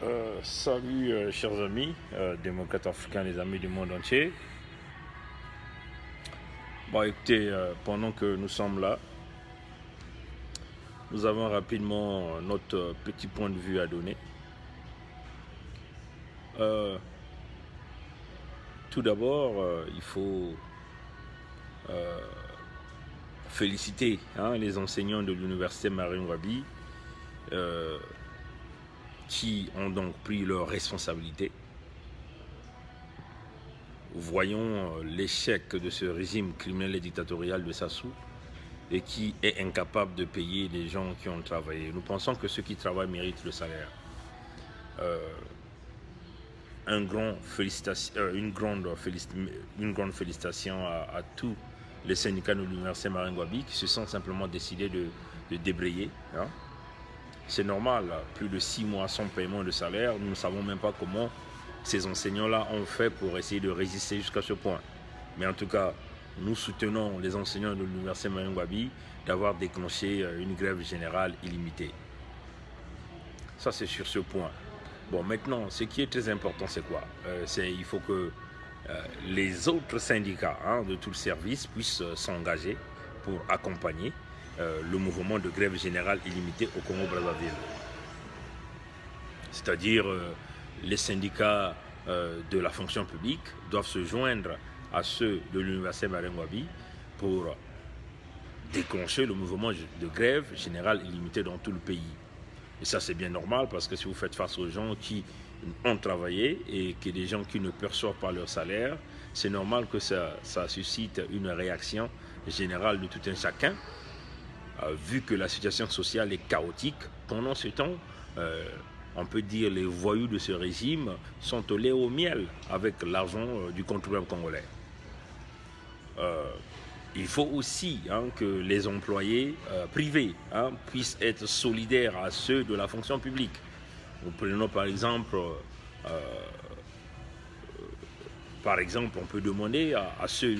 Salut chers amis, démocrates africains, les amis du monde entier. Bon écoutez, pendant que nous sommes là, nous avons rapidement notre petit point de vue à donner. Tout d'abord, il faut féliciter les enseignants de l'université Marine Ngouabi qui ont donc pris leurs responsabilités. Voyons l'échec de ce régime criminel et dictatorial de Sassou et qui est incapable de payer les gens qui ont travaillé. Nous pensons que ceux qui travaillent méritent le salaire. Une grande félicitation à tous les syndicats de l'université Marine Ngouabi qui se sont simplement décidés de débrayer. C'est normal, plus de 6 mois sans paiement de salaire, nous ne savons même pas comment ces enseignants-là ont fait pour essayer de résister jusqu'à ce point. Mais en tout cas, nous soutenons les enseignants de l'université Marine Ngouabi d'avoir déclenché une grève générale illimitée. Ça, c'est sur ce point. Bon, maintenant, ce qui est très important, c'est quoi? Il faut que les autres syndicats de tout le service puissent s'engager pour accompagner le mouvement de grève générale illimitée au Congo-Brazzaville. C'est-à-dire les syndicats de la fonction publique doivent se joindre à ceux de l'université Marine Ngouabi pour déclencher le mouvement de grève générale illimitée dans tout le pays. Et ça, c'est bien normal parce que si vous faites face aux gens qui ont travaillé et que des gens qui ne perçoivent pas leur salaire, c'est normal que ça suscite une réaction générale de tout un chacun. Vu que la situation sociale est chaotique, pendant ce temps, on peut dire les voyous de ce régime sont au lait au miel avec l'argent du contribuable congolais. Il faut aussi que les employés privés puissent être solidaires à ceux de la fonction publique. Nous prenons par exemple, on peut demander à ceux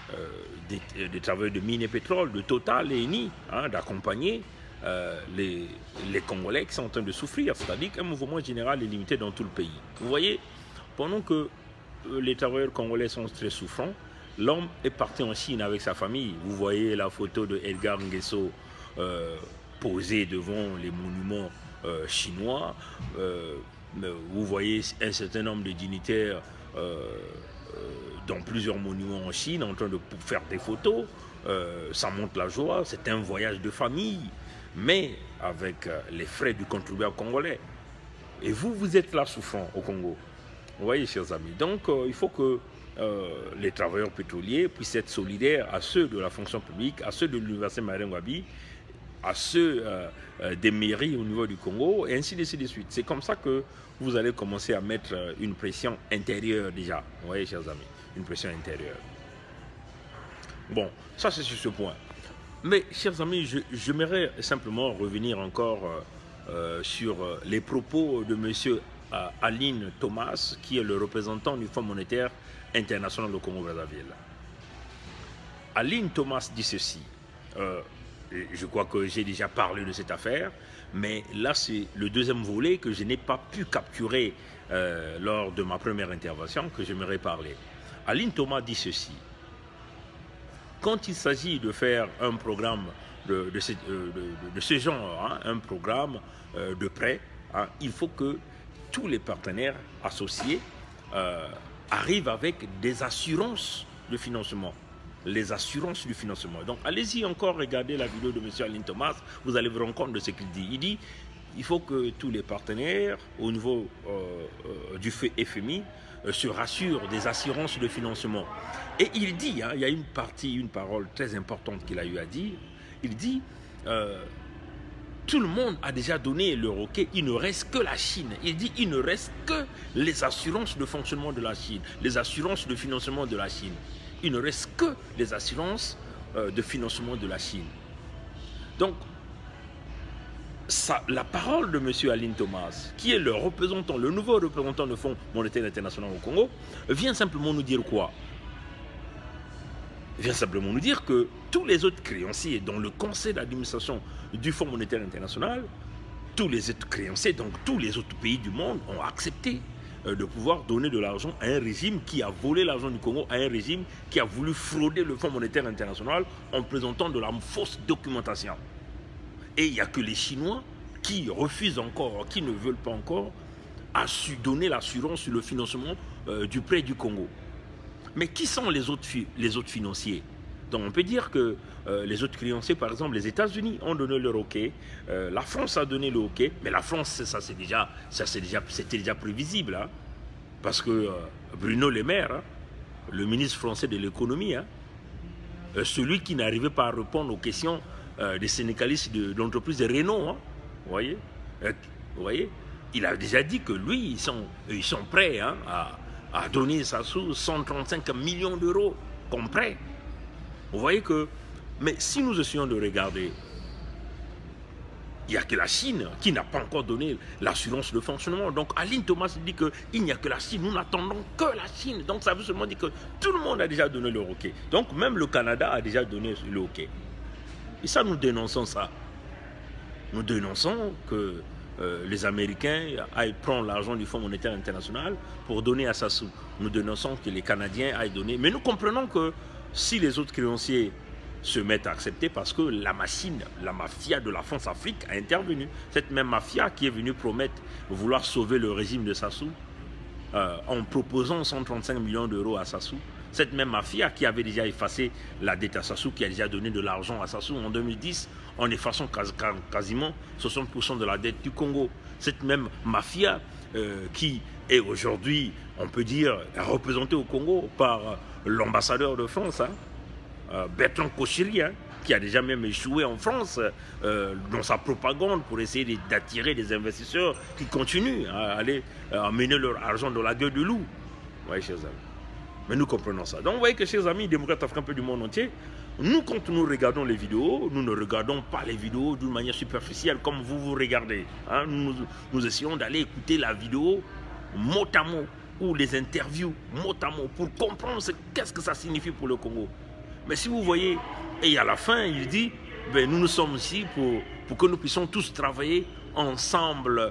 des travailleurs de mines et pétrole, de Total et Eni, d'accompagner les Congolais qui sont en train de souffrir, c'est-à-dire qu'un mouvement général est limité dans tout le pays. Vous voyez, pendant que les travailleurs congolais sont très souffrants, l'homme est parti en Chine avec sa famille. Vous voyez la photo de Edgar Nguesso posée devant les monuments chinois. Vous voyez un certain nombre de dignitaires dans plusieurs monuments en Chine en train de faire des photos. Ça montre la joie, c'est un voyage de famille, mais avec les frais du contribuable congolais. Et vous êtes là souffrant au Congo. Vous voyez, chers amis. Donc, il faut que les travailleurs pétroliers puissent être solidaires à ceux de la fonction publique, à ceux de l'université Marine Ngouabi, à ceux des mairies au niveau du Congo, et ainsi de suite. C'est comme ça que vous allez commencer à mettre une pression intérieure déjà. Vous voyez, chers amis, une pression intérieure. Bon, ça c'est sur ce point. Mais, chers amis, j'aimerais simplement revenir encore sur les propos de M. Aline Thomas, qui est le représentant du Fonds monétaire international au Congo-Brazzaville. Aline Thomas dit ceci. Je crois que j'ai déjà parlé de cette affaire, mais là c'est le deuxième volet que je n'ai pas pu capturer lors de ma première intervention que j'aimerais parler. Aline Thomas dit ceci. Quand il s'agit de faire un programme de ce genre, un programme de prêt, il faut que tous les partenaires associés arrivent avec des assurances de financement. Les assurances du financement. Donc, allez-y encore regarder la vidéo de M. Aline Thomas, vous allez vous rendre compte de ce qu'il dit. Il dit il faut que tous les partenaires, au niveau du FMI, se rassurent des assurances de financement. Et il dit, il y a une parole très importante qu'il a eu à dire, il dit tout le monde a déjà donné le OK, il ne reste que la Chine. Il dit il ne reste que les assurances de fonctionnement de la Chine, les assurances de financement de la Chine. Il ne reste que les assurances de financement de la Chine. Donc, la parole de M. Aline Thomas, qui est le représentant, le nouveau représentant du Fonds monétaire international au Congo, vient simplement nous dire quoi? Il vient simplement nous dire que tous les autres créanciers dans le conseil d'administration du Fonds monétaire international tous les autres créanciers, donc tous les autres pays du monde ont accepté de pouvoir donner de l'argent à un régime qui a volé l'argent du Congo, à un régime qui a voulu frauder le Fonds monétaire international en présentant de la fausse documentation. Et il n'y a que les Chinois qui refusent encore, qui ne veulent pas encore donner l'assurance sur le financement du prêt du Congo. Mais qui sont les autres financiers? Donc on peut dire que les autres créanciers, par exemple les États-Unis ont donné leur OK, la France a donné le OK, mais la France, c'était déjà prévisible, hein, parce que Bruno Le Maire, hein, le ministre français de l'économie, hein, celui qui n'arrivait pas à répondre aux questions des syndicalistes de l'entreprise de Renault, hein, vous voyez, il a déjà dit que lui, ils sont prêts, hein, à donner ça sous 135 millions d'euros comme prêt. Vous voyez que, mais si nous essayons de regarder, il n'y a que la Chine qui n'a pas encore donné l'assurance de fonctionnement. Donc Aline Thomas dit qu'il n'y a que la Chine, nous n'attendons que la Chine. Donc ça veut seulement dire que tout le monde a déjà donné le OK. Donc même le Canada a déjà donné le OK. Et ça, nous dénonçons ça. Nous dénonçons que les Américains aillent prendre l'argent du Fonds monétaire international pour donner à Sassou. Nous dénonçons que les Canadiens aillent donner. Mais nous comprenons que si les autres créanciers se mettent à accepter, parce que la mafia de la France-Afrique a intervenu. Cette même mafia qui est venue promettre vouloir sauver le régime de Sassou en proposant 135 millions d'euros à Sassou. Cette même mafia qui avait déjà effacé la dette à Sassou, qui a déjà donné de l'argent à Sassou en 2010, en effaçant quasiment 60% de la dette du Congo. Cette même mafia qui est aujourd'hui, on peut dire, représentée au Congo par l'ambassadeur de France, hein, Bertrand Kochiri, hein, qui a déjà même échoué en France dans sa propagande pour essayer d'attirer des investisseurs qui continuent à mener leur argent dans la gueule du loup. Oui, chers amis. Mais nous comprenons ça. Donc vous voyez que, chers amis démocrates africains un peu du monde entier, nous, quand nous regardons les vidéos, nous ne regardons pas les vidéos d'une manière superficielle comme vous regardez. Hein. Nous essayons d'aller écouter la vidéo mot à mot, ou les interviews mot à mot, pour comprendre qu'est-ce que ça signifie pour le Congo. Mais si vous voyez, et à la fin, il dit, ben, nous sommes ici pour que nous puissions tous travailler ensemble,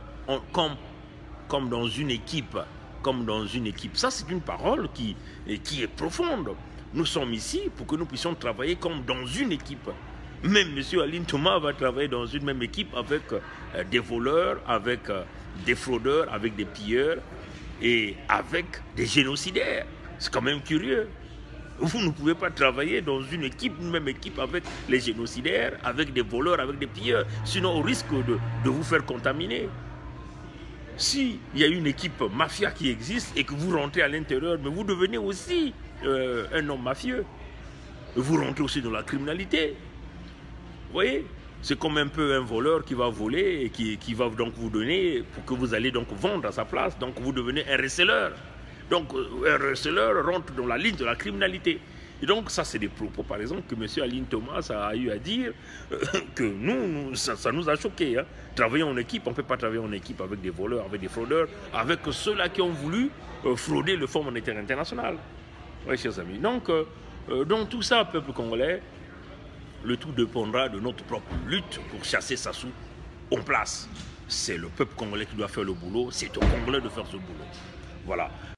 comme dans une équipe. Comme dans une équipe. Ça, c'est une parole qui est profonde. Nous sommes ici pour que nous puissions travailler comme dans une équipe. Même M. Aline Thomas va travailler dans une même équipe avec des voleurs, avec des fraudeurs, avec des pilleurs et avec des génocidaires. C'est quand même curieux. Vous ne pouvez pas travailler dans une même équipe avec les génocidaires, avec des voleurs, avec des pilleurs, sinon au risque de vous faire contaminer. S'il y a une équipe mafia qui existe et que vous rentrez à l'intérieur, mais vous devenez aussi un homme mafieux. Vous rentrez aussi dans la criminalité. Vous voyez? C'est comme un peu un voleur qui va voler et qui va donc vous donner pour que vous allez donc vendre à sa place. Donc vous devenez un receleur. Donc un receleur rentre dans la ligne de la criminalité. Et donc ça, c'est des propos, par exemple, que M. Aline Thomas a eu à dire que ça nous a choqués. Hein. Travailler en équipe, on ne peut pas travailler en équipe avec des voleurs, avec des fraudeurs, avec ceux-là qui ont voulu frauder le Fonds monétaire international. Oui, chers amis. Donc, dans tout ça, peuple congolais, le tout dépendra de notre propre lutte pour chasser Sassou en place. C'est le peuple congolais qui doit faire le boulot, c'est aux Congolais de faire ce boulot. Voilà.